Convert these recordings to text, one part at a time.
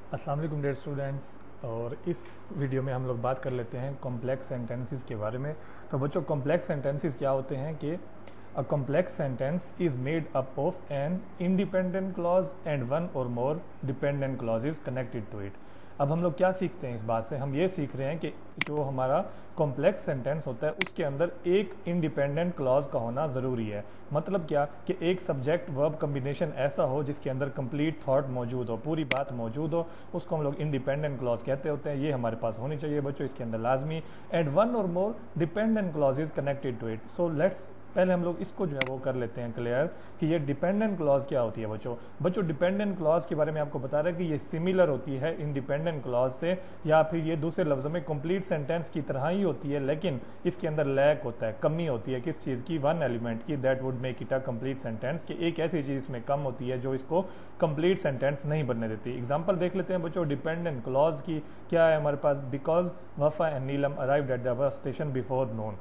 अस्सलाम वालेकुम dear students. और इस वीडियो में हम लोग बात कर लेते हैं कॉम्प्लेक्स सेंटेंसेस के बारे में। तो बच्चों, कॉम्प्लेक्स सेंटेंसेस क्या होते हैं कि a complex sentence is made up of an independent clause and one or more dependent clauses connected to it. अब हम लोग क्या सीखते हैं इस बात से? हम ये सीख रहे हैं कि जो हमारा कॉम्प्लेक्स सेंटेंस होता है उसके अंदर एक इंडिपेंडेंट क्लॉज का होना ज़रूरी है। मतलब क्या कि एक सब्जेक्ट वर्ब कम्बिनेशन ऐसा हो जिसके अंदर कंप्लीट थॉट मौजूद हो, पूरी बात मौजूद हो, उसको हम लोग इंडिपेंडेंट क्लॉज कहते होते हैं। ये हमारे पास होनी चाहिए बच्चों इसके अंदर लाजमी। And one or more dependent clause is connected to it. So let's पहले हम लोग इसको जो है वो कर लेते हैं क्लियर कि ये डिपेंडेंट क्लॉज क्या होती है। बच्चों डिपेंडेंट क्लॉज के बारे में आपको बता रहा है कि ये सिमिलर होती है इंडिपेंडेंट क्लॉज से, या फिर ये दूसरे लफ्ज़ों में कंप्लीट सेंटेंस की तरह ही होती है, लेकिन इसके अंदर लैक होता है, कमी होती है किस चीज़ की? वन एलिमेंट की। That would make it a complete sentence, कि एक ऐसी चीज़ इसमें कम होती है जो इसको कंप्लीट सेंटेंस नहीं बनने देती। एग्जाम्पल देख लेते हैं बच्चों डिपेंडेंट क्लॉज की। क्या है हमारे पास? Because Wafa and Neelam arrived at the bus station before noon.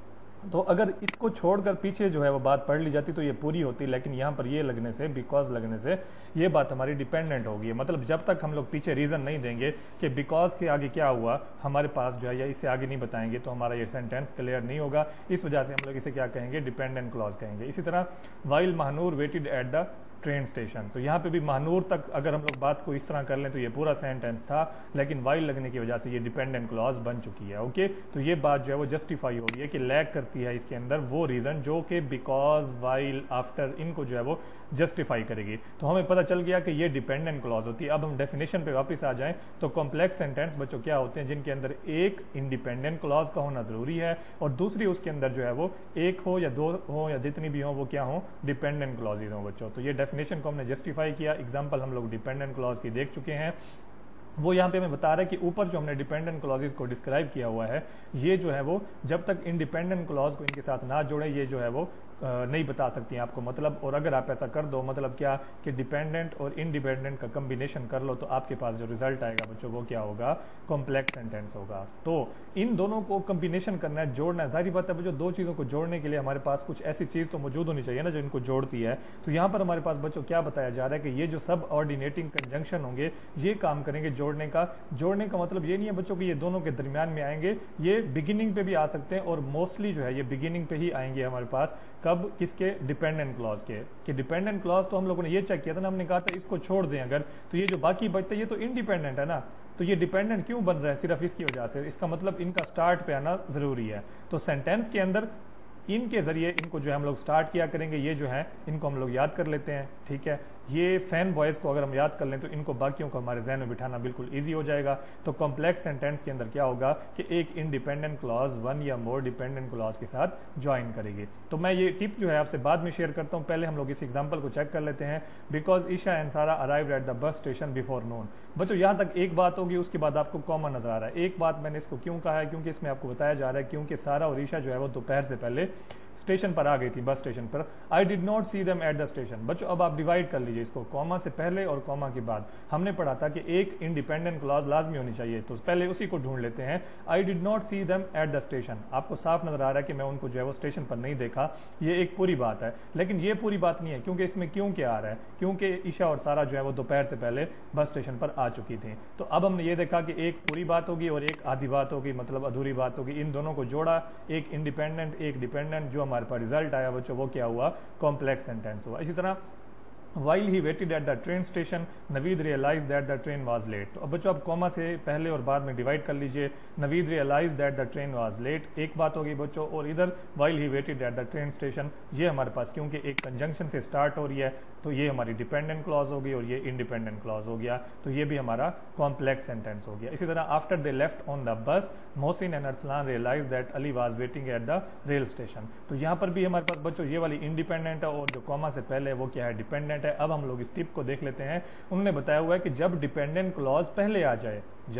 तो अगर इसको छोड़कर पीछे जो है वो बात पढ़ ली जाती तो ये पूरी होती, लेकिन यहाँ पर ये लगने से, बिकॉज लगने से, ये बात हमारी डिपेंडेंट होगी। मतलब जब तक हम लोग पीछे रीज़न नहीं देंगे कि बिकॉज के आगे क्या हुआ हमारे पास जो है, या इससे आगे नहीं बताएंगे, तो हमारा ये सेंटेंस क्लियर नहीं होगा। इस वजह से हम लोग इसे क्या कहेंगे? डिपेंडेंट क्लॉज कहेंगे। इसी तरह while Mahanoor waited at the train station, तो यहाँ पे भी महानूर तक अगर हम लोग बात को इस तरह कर लें तो ये पूरा सेंटेंस था, लेकिन वाइल लगने की वजह से ये डिपेंडेंट क्लॉज बन चुकी है। ओके, तो ये बात जो है वो जस्टिफाई हो रही है कि लैक करती है इसके अंदर वो रीज़न जो कि बिकॉज, वाइल, आफ्टर, इनको जो है वो जस्टिफाई करेगी। तो हमें पता चल गया कि ये डिपेंडेंट क्लॉज होती है। अब हम डेफिनेशन पे वापस आ जाएं तो कॉम्प्लेक्स सेंटेंस बच्चों क्या होते हैं? जिनके अंदर एक इंडिपेंडेंट क्लॉज का होना ज़रूरी है और दूसरी उसके अंदर जो है वो एक हो या दो हो या जितनी भी हो वो क्या हो? डिपेंडेंट क्लॉजेज हो बच्चों। तो ये डेफिनेशन को हमने जस्टिफाई किया। एग्जाम्पल हम लोग डिपेंडेंट क्लॉज की देख चुके हैं। वो यहाँ पे हमें बता रहा है कि ऊपर जो हमने डिपेंडेंट क्लॉजेज को डिस्क्राइब किया हुआ है, ये जो है वो जब तक इंडिपेंडेंट क्लॉज को इनके साथ ना जोड़े ये जो है वो नहीं बता सकती हैं आपको मतलब। और अगर आप ऐसा कर दो मतलब क्या कि डिपेंडेंट और इंडिपेंडेंट का कम्बिनेशन कर लो तो आपके पास जो रिजल्ट आएगा बच्चों वो क्या होगा? कॉम्प्लेक्स सेंटेंस होगा। तो इन दोनों को कम्बिनेशन करना है, जोड़ना है। जाहिर बात है बच्चों दो चीज़ों को जोड़ने के लिए हमारे पास कुछ ऐसी चीज़ तो मौजूद होनी चाहिए ना जो इनको जोड़ती है। तो यहाँ पर हमारे पास बच्चों क्या बताया जा रहा है कि ये जो सब ऑर्डिनेटिंग कंजंक्शन होंगे ये काम करेंगे जोड़ने का। जोड़ने का मतलब ये नहीं है बच्चों कि ये दोनों के दरमियान में आएंगे, ये बिगिनिंग पे भी आ सकते हैं और मोस्टली जो है ये बिगिनिंग पे ही आएंगे हमारे पास। कब? किसके? डिपेंडेंट क्लॉज के। कि डिपेंडेंट क्लॉज तो हम लोगों ने ये चेक किया था ना, हमने कहा था इसको छोड़ दें अगर तो ये जो बाकी बचता है ये तो इंडिपेंडेंट है ना। तो ये डिपेंडेंट क्यों बन रहा है? सिर्फ इसकी वजह से। इसका मतलब इनका स्टार्ट पे आना जरूरी है। तो सेंटेंस के अंदर इनके जरिए इनको जो है हम लोग स्टार्ट किया करेंगे। ये जो है इनको हम लोग याद कर लेते हैं, ठीक है। ये फैन बॉयज़ को अगर हम याद कर लें तो इनको बाकियों को हमारे जहन में बिठाना बिल्कुल इजी हो जाएगा। तो कॉम्प्लेक्स सेंटेंस के अंदर क्या होगा कि एक इंडिपेंडेंट क्लॉज वन या मोर डिपेंडेंट क्लॉज के साथ ज्वाइन करेगी। तो मैं ये टिप जो है आपसे बाद में शेयर करता हूँ, पहले हम लोग इस एग्जाम्पल को चेक कर लेते हैं। Because Isha and Sara arrived at the bus station before noon. बच्चों यहाँ तक एक बात होगी, उसके बाद आपको कॉमन नजर आ रहा है। एक बात मैंने इसको क्यों कहा है? क्योंकि इसमें आपको बताया जा रहा है क्योंकि सारा और ईशा जो है वो दोपहर से पहले स्टेशन पर आ गई थी, बस स्टेशन पर। I did not see them at the station. बच्चों अब आप डिवाइड कर लीजिए इसको, कॉमा से पहले और कॉमा के बाद। हमने पढ़ा था कि एक इंडिपेंडेंट क्लॉज लाजमी होनी चाहिए, तो पहले उसी को ढूंढ लेते हैं। I did not see them at the station, आपको साफ नजर आ रहा है कि मैं उनको जो है वो स्टेशन पर नहीं देखा। ये एक पूरी बात है, लेकिन ये पूरी बात नहीं है क्योंकि इसमें क्यों क्या आ रहा है? क्योंकि ईशा और सारा जो है वो दोपहर से पहले बस स्टेशन पर आ चुकी थी। तो अब हमने ये देखा कि एक पूरी बात होगी और एक आधी बात होगी, मतलब अधूरी बात होगी। इन दोनों को जोड़ा, एक इंडिपेंडेंट एक डिपेंडेंट, जो हमारे पास रिजल्ट आया बच्चों वो क्या हुआ? कॉम्प्लेक्स सेंटेंस हुआ। इसी तरह While he waited at the train station, Naveed realized that the train was late। तो अब बच्चों आप कॉमा से पहले और बाद में डिवाइड कर लीजिए। Naveed realized that the train was late एक बात होगी बच्चों, और इधर while he waited at the train station ये हमारे पास क्योंकि एक कंजंक्शन से स्टार्ट हो रही है तो ये हमारी डिपेंडेंट क्लॉज होगी और ये इंडिपेंडेंट क्लॉज हो गया। तो ये भी हमारा कॉम्प्लेक्स सेंटेंस हो गया। इसी तरह after they left on the bus Mohsin and Arsalan realise that Ali was waiting at the rail station. तो यहाँ पर भी हमारे पास बच्चों ये वाली इंडिपेंडेंट है और जो कॉमा से पहले वो क्या है? डिपेंडेंट है। अब हम लोग इस टिप को देख लेते हैं। उन्होंने बताया हुआ है कि जब डिपेंडेंट क्लॉज पहले आ जाए, जब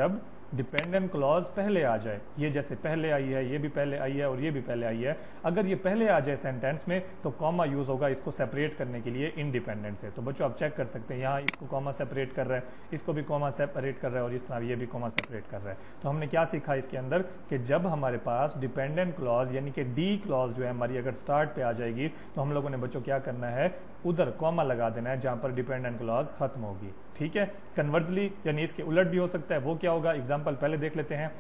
डिपेंडेंट क्लॉज पहले आ जाए, ये जैसे पहले आई है, ये भी पहले आई है और ये भी पहले आई है, अगर ये पहले आ जाए सेंटेंस में तो कॉमा यूज होगा इसको सेपरेट करने के लिए इंडिपेंडेंट से। तो बच्चों आप चेक कर सकते हैं, यहाँ इसको कॉमा सेपरेट कर रहा है, इसको भी कॉमा सेपरेट कर रहा है और इस तरह ये भी कॉमा सेपरेट कर रहा है। तो हमने क्या सीखा इसके अंदर कि जब हमारे पास डिपेंडेंट क्लॉज यानी कि डी क्लॉज जो है हमारी अगर स्टार्ट पे आ जाएगी तो हम लोगों ने बच्चों क्या करना है, उधर कॉमा लगा देना है जहां पर डिपेंडेंट क्लॉज खत्म होगी। ठीक है, कन्वर्सली यानी इसके उलट भी हो सकता है। वो क्या होगा, एग्जांपल पहले देख लेते हैं।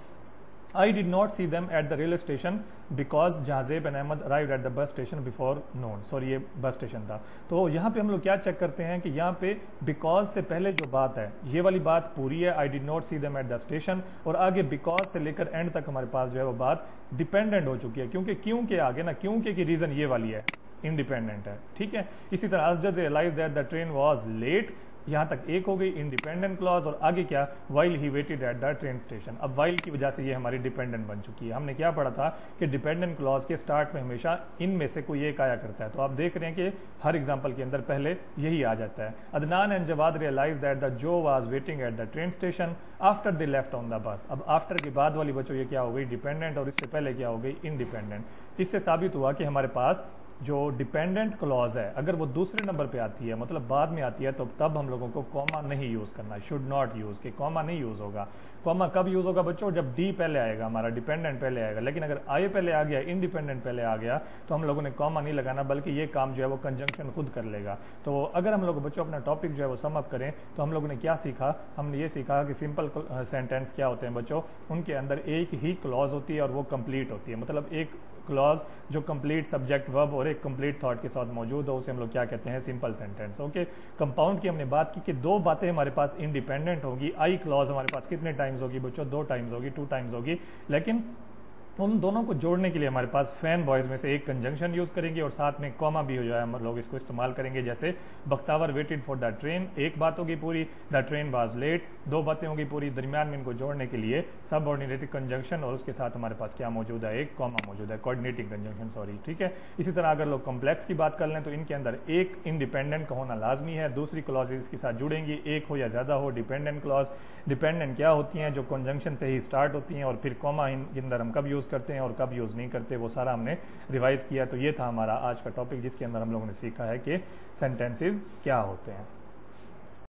I did not see them at the railway station because Jahanzeb and Ahmed arrived at the bus station before noon। Sorry ये बस स्टेशन था। तो यहाँ पे हम लोग क्या चेक करते हैं कि यहाँ पे बिकॉज से पहले जो बात है ये वाली बात पूरी है, I did not see them at the station, और आगे बिकॉज से लेकर एंड तक हमारे पास जो है वो बात डिपेंडेंट हो चुकी है, क्योंकि क्यों के आगे ना क्यों के की रीजन ये वाली है, इंडिपेंडेंट है। ठीक है, इसी तरह Asjad realized that the train was late, यहाँ तक एक हो गई इंडिपेंडेंट क्लॉज, और आगे क्या, while he waited at the train station. अब वाइल की वजह से ये हमारी डिपेंडेंट बन चुकी है। हमने क्या पढ़ा था कि डिपेंडेंट क्लॉज के स्टार्ट में हमेशा इनमें से कोई एक आया करता है। तो आप देख रहे हैं कि हर एग्जांपल के अंदर पहले यही आ जाता है। Adnan and Jawad realise that the Joe was waiting at the train station after they left on the bus. अब आफ्टर के बाद वाली बच्चों ये क्या हो गई, डिपेंडेंट, और इससे पहले क्या हो गई, इंडिपेंडेंट। इससे साबित हुआ कि हमारे पास जो डिपेंडेंट क्लॉज है अगर वो दूसरे नंबर पे आती है, मतलब बाद में आती है, तो तब हम लोगों को कॉमा नहीं यूज करना, शुड नॉट यूज, कि कॉमा नहीं यूज होगा। कॉमा कब यूज होगा बच्चों, जब डी पहले आएगा, हमारा डिपेंडेंट पहले आएगा। लेकिन अगर आई पहले आ गया, इंडिपेंडेंट पहले आ गया, तो हम लोगों ने कॉमा नहीं लगाना, बल्कि ये काम जो है वो कंजंक्शन खुद कर लेगा। तो अगर हम लोग बच्चों अपना टॉपिक जो है वो सम अप करें तो हम लोगों ने क्या सीखा, हमने ये सीखा कि सिंपल सेंटेंस क्या होते हैं बच्चों, उनके अंदर एक ही क्लॉज होती है और वो कंप्लीट होती है। मतलब एक क्लॉज जो कंप्लीट सब्जेक्ट वर्ब और एक कंप्लीट थॉट के साथ मौजूद हो, उसे हम लोग क्या कहते हैं, सिंपल सेंटेंस। ओके, कंपाउंड की हमने बात की कि दो बातें हमारे पास इंडिपेंडेंट होगी। आई क्लॉज हमारे पास कितने टाइम्स होगी बच्चों, 2 टाइम्स होगी, 2 टाइम्स होगी। लेकिन उन दोनों को जोड़ने के लिए हमारे पास फैन बॉयज में से एक कंजंक्शन यूज करेंगे और साथ में कॉमा भी हो जाए, हम लोग इसको इस्तेमाल करेंगे। जैसे Bakhtawar waited for the train, एक बात होगी पूरी, द ट्रेन वाज लेट, 2 बातें होगी पूरी। दरमियान में इनको जोड़ने के लिए सब ऑर्डिनेटिव कंजंक्शन और उसके साथ हमारे पास क्या मौजूद है, एक कॉमा मौजूद है, कोऑर्डिनेटिंग कंजंक्शन, सॉरी। ठीक है, इसी तरह अगर लोग कॉम्प्लेक्स की बात कर लें तो इनके अंदर एक इंडिपेंडेंट का होना लाजमी है, दूसरी क्लॉजेज के साथ जुड़ेंगी, एक हो या ज्यादा हो डिपेंडेंट क्लॉज। डिपेंडेंट क्या होती हैं, जो कंजंक्शन से ही स्टार्ट होती हैं, और फिर कॉमा के अंदर हम कब यूज करते हैं और कब यूज नहीं करते, वो सारा हमने रिवाइज किया। तो ये था हमारा आज का टॉपिक जिसके अंदर हम लोगों ने सीखा है कि सेंटेंसेस क्या होते हैं।